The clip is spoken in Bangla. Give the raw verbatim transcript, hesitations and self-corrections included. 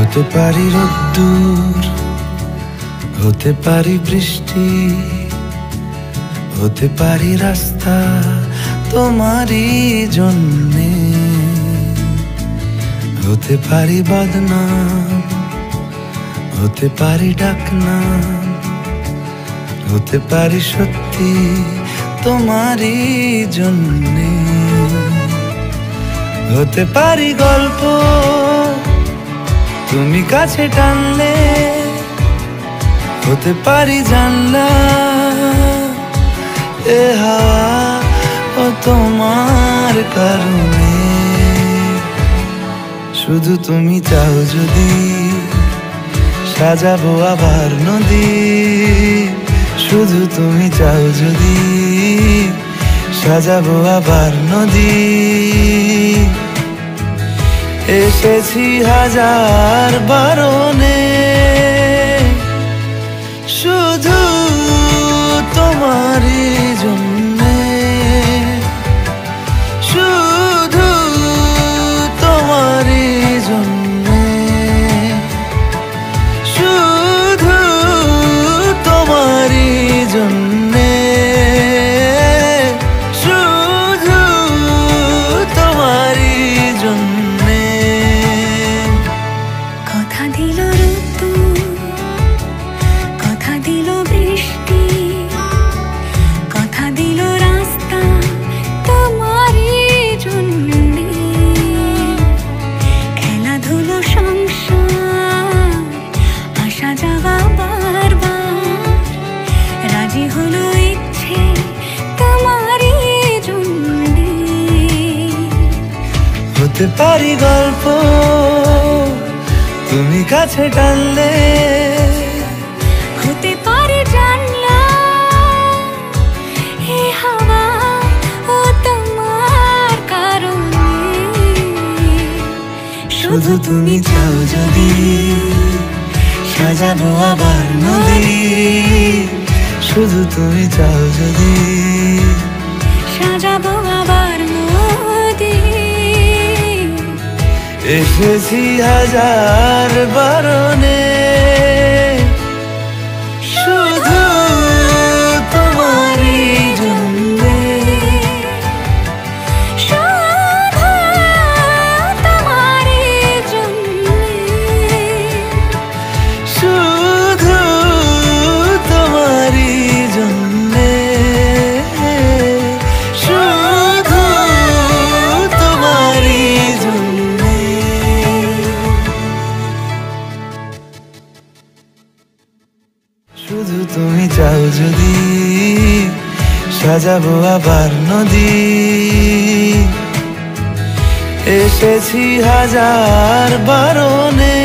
হতে পারি রোদ্দুর, হতে পারি বৃষ্টি, হতে পারি রাস্তা তোমারই জন্যে, হতে পারি বদনাম, হতে পারি ডাকনাম, হতে পারি সত্যি তোমারই জন্যে, হতে পারি গল্প তুমি কাছে টানলে, হতে পারি জানলা এ হাওয়া ও তোমার কারণে। শুধু তুমি চাও যদি সাজাবো আবার নদী, শুধু তুমি চাও যদি সাজাবো আবার নদী। এসেছি হাজার বারণে শুধু তোমারই জন্যে, শুধু তোমারই জন্যে, শুধু তোমারই জন্যে, শুধু তোমারই জন্যে। কথা দিল ঋতু, কথা দিল বৃষ্টি, কথা দিল রাস্তা তোমারই জন্যে, খেলাধুলো সংসার আসা যাওয়া বারবার, রাজি হলো ইচ্ছে তোমারই জন্যে। হতে পারি গল্প তুমি কাছে টানলে, হতে পারে জানলা এ হাওয়া ও তোমার কারণে। শুধু তুমি চাও যদি সাজাবো আবার নদী, শুধু তুমি চাও যদি সাজাবো আবার নদী। এসেছি হাজার বারণে শুধু তোমারই জন্যে, শুধু তোমারই জন্যে, শুধু তোমারই জন্যে, শুধু তোমারই জন্যে। শুধু তুমি চাও যদি সাজাবো আবার নদী, এসেছি হাজার বারণে